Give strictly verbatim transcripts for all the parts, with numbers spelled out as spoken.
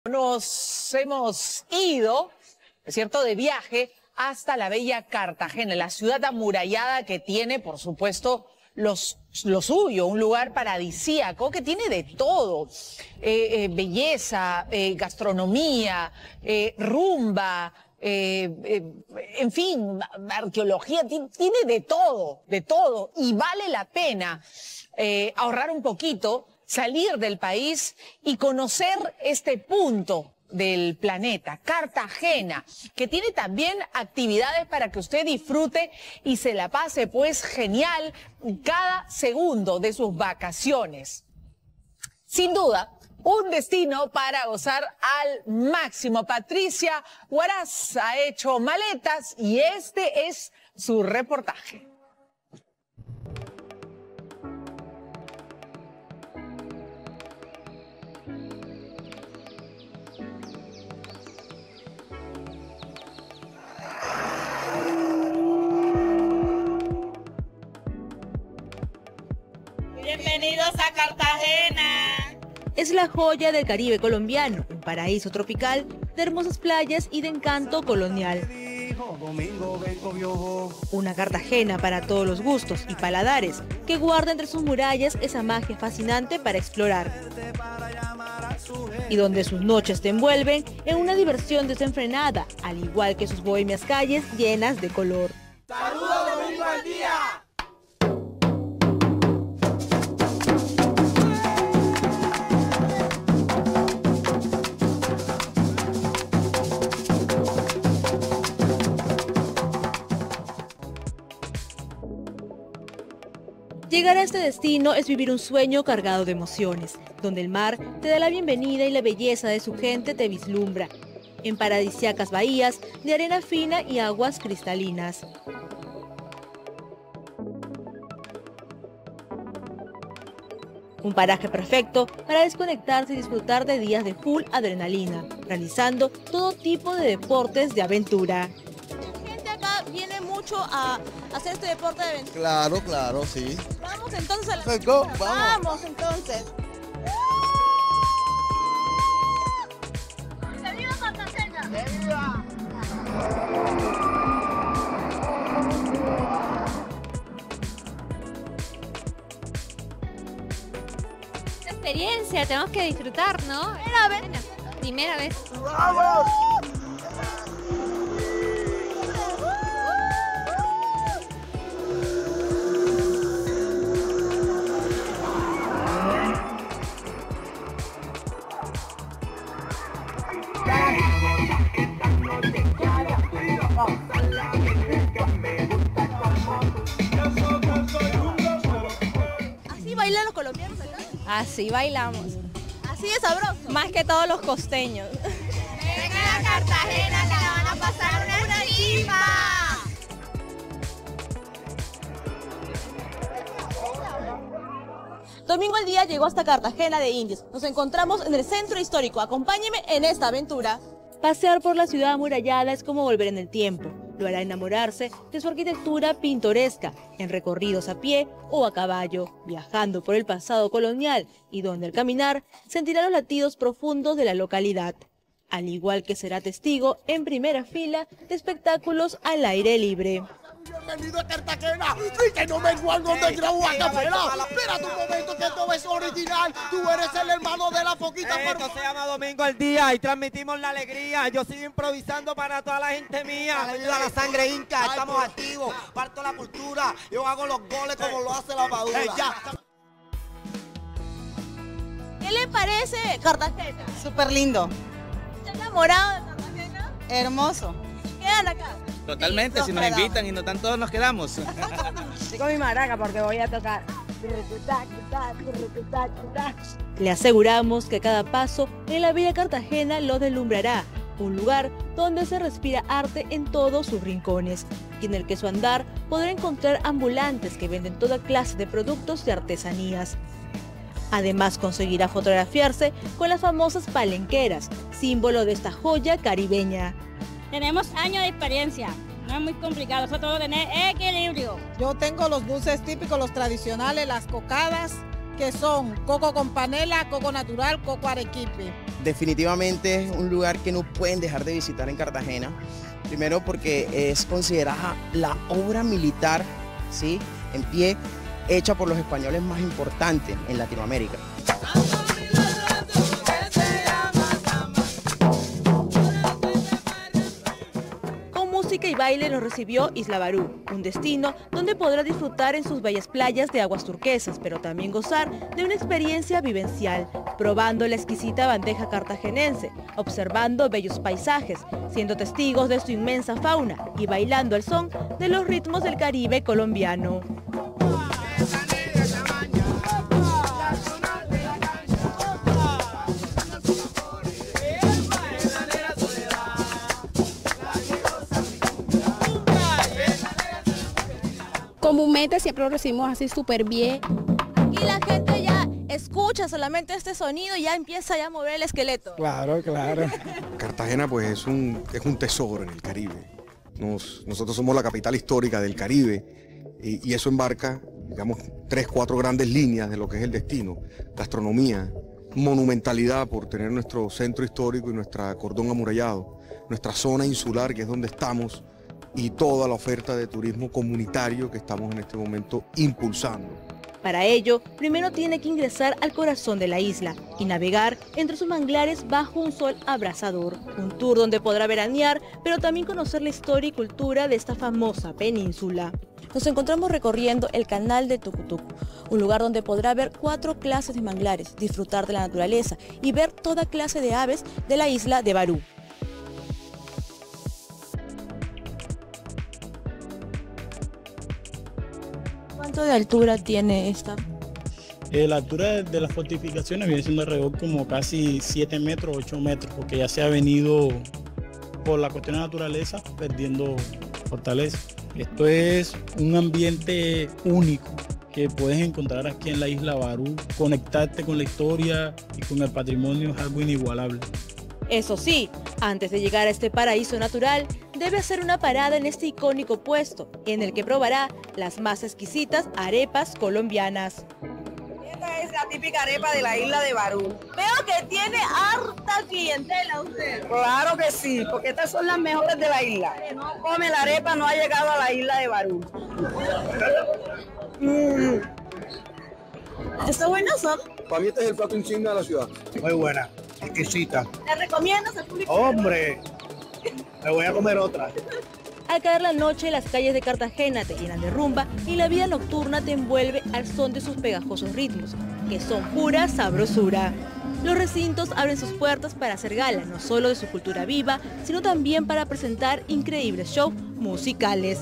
Nos hemos ido, es cierto, de viaje hasta la bella Cartagena, la ciudad amurallada que tiene, por supuesto, los, lo suyo, un lugar paradisíaco que tiene de todo, eh, eh, belleza, eh, gastronomía, eh, rumba, eh, eh, en fin, arqueología, tiene de todo, de todo, y vale la pena eh, ahorrar un poquito, salir del país y conocer este punto del planeta, Cartagena, que tiene también actividades para que usted disfrute y se la pase pues genial cada segundo de sus vacaciones. Sin duda, un destino para gozar al máximo. Patricia Huaraz ha hecho maletas y este es su reportaje. Bienvenidos a Cartagena. Es la joya del Caribe colombiano, un paraíso tropical de hermosas playas y de encanto colonial. Una Cartagena para todos los gustos y paladares, que guarda entre sus murallas esa magia fascinante para explorar. Y donde sus noches te envuelven en una diversión desenfrenada, al igual que sus bohemias calles llenas de color. ¡Saludos, Domingo al día! Llegar a este destino es vivir un sueño cargado de emociones, donde el mar te da la bienvenida y la belleza de su gente te vislumbra, en paradisíacas bahías de arena fina y aguas cristalinas. Un paraje perfecto para desconectarse y disfrutar de días de full adrenalina, realizando todo tipo de deportes de aventura. Viene mucho a hacer este deporte de aventura. Claro, claro, sí. Vamos entonces a la... Let's go, vamos. Vamos entonces. ¡Que viva Cartagena! ¡Que viva! Experiencia, tenemos que disfrutar, ¿no? Primera vez. Primera vez. ¡Vamos! ¿Así bailan los colombianos acá? Así bailamos. Así de sabroso. Más que todos los costeños. Vengan a Cartagena que la van a pasar una chimba. Domingo al día llegó hasta Cartagena de Indias. Nos encontramos en el centro histórico. Acompáñeme en esta aventura. Pasear por la ciudad amurallada es como volver en el tiempo. Lo hará enamorarse de su arquitectura pintoresca, en recorridos a pie o a caballo, viajando por el pasado colonial y donde al caminar sentirá los latidos profundos de la localidad. Al igual que será testigo en primera fila de espectáculos al aire libre. Bienvenido a Cartagena, y que no me guardo de grabo a capela. Espérate un momento que esto es original. Tú eres el hermano de la foquita. Esto se llama Domingo al Día y transmitimos la alegría. Yo sigo improvisando para toda la gente mía. Ayuda a la sangre inca, estamos activos. Parto la cultura, yo hago los goles como lo hace la Padula. ¿Qué le parece Cartagena? Súper lindo, ¿Está enamorado de Cartagena? hermoso. ¿Quedan acá? Totalmente, Nos si nos quedamos. invitan y no están todos, nos quedamos. Estoy con mi maraca porque voy a tocar. Le aseguramos que cada paso en la bella Cartagena lo deslumbrará, un lugar donde se respira arte en todos sus rincones, y en el que su andar podrá encontrar ambulantes que venden toda clase de productos de artesanías. Además conseguirá fotografiarse con las famosas palenqueras, símbolo de esta joya caribeña. Tenemos años de experiencia. No es muy complicado, eso todo tener equilibrio. Yo tengo los dulces típicos, los tradicionales, las cocadas, que son coco con panela, coco natural, coco arequipe. Definitivamente es un lugar que no pueden dejar de visitar en Cartagena. Primero porque es considerada la obra militar, ¿sí?, en pie, hecha por los españoles más importantes en Latinoamérica. Música y baile nos recibió Isla Barú, un destino donde podrá disfrutar en sus bellas playas de aguas turquesas, pero también gozar de una experiencia vivencial, probando la exquisita bandeja cartagenense, observando bellos paisajes, siendo testigos de su inmensa fauna y bailando al son de los ritmos del Caribe colombiano. Comúnmente siempre lo recibimos así súper bien. Y la gente ya escucha solamente este sonido y ya empieza ya a mover el esqueleto. Claro, claro. Cartagena pues es un, es un tesoro en el Caribe. Nos, nosotros somos la capital histórica del Caribe y, y eso embarca, digamos, tres, cuatro grandes líneas de lo que es el destino. Gastronomía, monumentalidad por tener nuestro centro histórico y nuestra cordón amurallado, nuestra zona insular que es donde estamos, y toda la oferta de turismo comunitario que estamos en este momento impulsando. Para ello, primero tiene que ingresar al corazón de la isla y navegar entre sus manglares bajo un sol abrasador. Un tour donde podrá veranear, pero también conocer la historia y cultura de esta famosa península. Nos encontramos recorriendo el canal de Tucutuco, un lugar donde podrá ver cuatro clases de manglares, disfrutar de la naturaleza y ver toda clase de aves de la isla de Barú. ¿Cuánto de altura tiene esta? Eh, la altura de las fortificaciones viene siendo alrededor como casi siete metros, ocho metros, porque ya se ha venido por la cuestión de naturaleza perdiendo fortaleza. Esto es un ambiente único que puedes encontrar aquí en la isla Barú. Conectarte con la historia y con el patrimonio es algo inigualable. Eso sí, antes de llegar a este paraíso natural, debe hacer una parada en este icónico puesto, en el que probará las más exquisitas arepas colombianas. Esta es la típica arepa de la isla de Barú. Veo que tiene harta clientela usted. Claro que sí, porque estas son las mejores de la isla. Que no come la arepa no ha llegado a la isla de Barú. Mm. ¿Está bueno, son? Para mí este es el plato insignia de la ciudad. Muy buena, exquisita. ¿Le recomiendas al público? ¡Hombre! Me voy a comer otra. Al caer la noche, las calles de Cartagena te llenan de rumba y la vida nocturna te envuelve al son de sus pegajosos ritmos, que son pura sabrosura. Los recintos abren sus puertas para hacer gala no solo de su cultura viva, sino también para presentar increíbles shows musicales.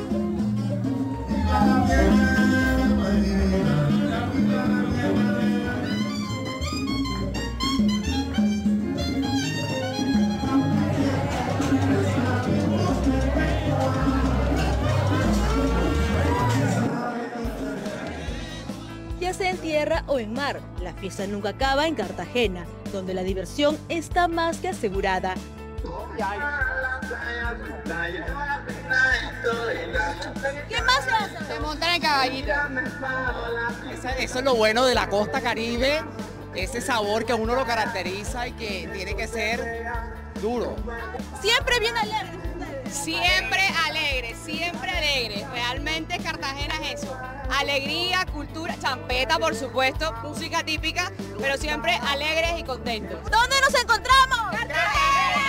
Ya sea en tierra o en mar, la fiesta nunca acaba en Cartagena, donde la diversión está más que asegurada. ¿Qué más se hace? Se montan en caballito. Eso, eso es lo bueno de la costa Caribe, ese sabor que a uno lo caracteriza y que tiene que ser duro. Siempre bien alegre. Siempre alegre, siempre alegre. Realmente Cartagena es eso. Alegría, cultura, champeta por supuesto, música típica, pero siempre alegres y contentos. ¿Dónde nos encontramos? ¡Cartagena!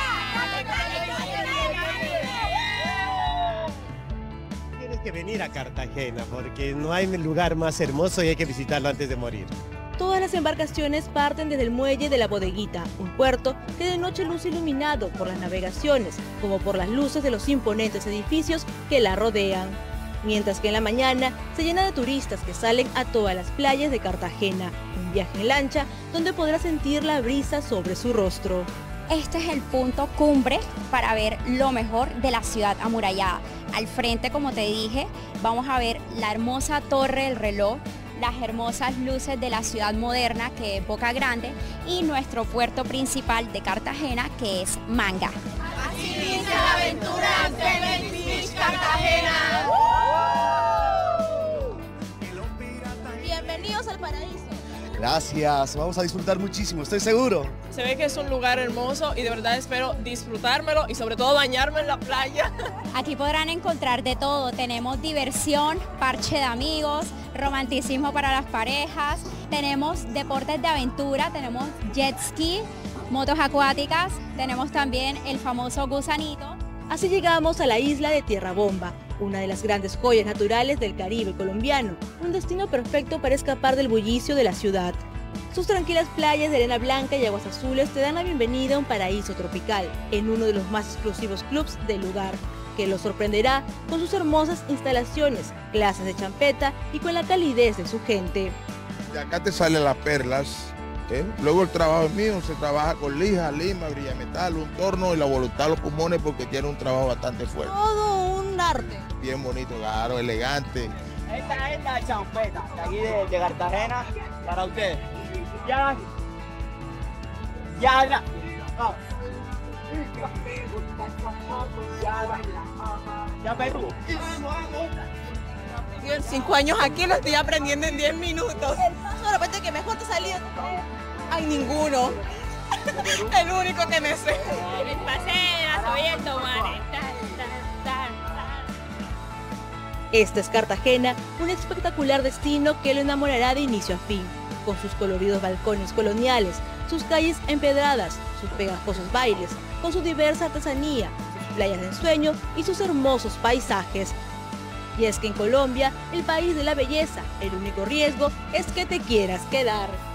Tienes que venir a Cartagena porque no hay lugar más hermoso y hay que visitarlo antes de morir. Todas las embarcaciones parten desde el muelle de la Bodeguita, un puerto que de noche luce iluminado por las navegaciones, como por las luces de los imponentes edificios que la rodean. Mientras que en la mañana se llena de turistas que salen a todas las playas de Cartagena, un viaje en lancha donde podrás sentir la brisa sobre su rostro. Este es el punto cumbre para ver lo mejor de la ciudad amurallada. Al frente, como te dije, vamos a ver la hermosa torre del reloj, las hermosas luces de la ciudad moderna que es Boca Grande y nuestro puerto principal de Cartagena que es Manga. Así inicia la aventura en Seven Beach, Cartagena. Bienvenidos al paraíso. Gracias, vamos a disfrutar muchísimo, estoy seguro. Se ve que es un lugar hermoso y de verdad espero disfrutármelo y sobre todo bañarme en la playa. Aquí podrán encontrar de todo, tenemos diversión, parche de amigos, romanticismo para las parejas, tenemos deportes de aventura, tenemos jet ski, motos acuáticas, tenemos también el famoso gusanito. Así llegamos a la isla de Tierra Bomba, una de las grandes joyas naturales del Caribe colombiano, un destino perfecto para escapar del bullicio de la ciudad. Sus tranquilas playas de arena blanca y aguas azules te dan la bienvenida a un paraíso tropical, en uno de los más exclusivos clubs del lugar, que los sorprenderá con sus hermosas instalaciones, clases de champeta y con la calidez de su gente. De acá te salen las perlas. ¿Eh? Luego el trabajo es mío, se trabaja con lija, lima, brillametal, un torno y la voluntad de los pulmones porque tiene un trabajo bastante fuerte. Todo un arte. Bien bonito, claro, elegante. Esta es la champeta de aquí de, de Cartagena para ustedes. Ya, ya, ya. Oh. Ya, Perú. Cinco años aquí lo estoy aprendiendo en diez minutos. El paso de repente que mejor te salió. Ay, ninguno. El único que me sé. El paseo, soy el tomate. Esta es Cartagena, un espectacular destino que lo enamorará de inicio a fin, con sus coloridos balcones coloniales, sus calles empedradas, sus pegajosos bailes, con su diversa artesanía, sus playas de ensueño y sus hermosos paisajes. Y es que en Colombia, el país de la belleza, el único riesgo es que te quieras quedar.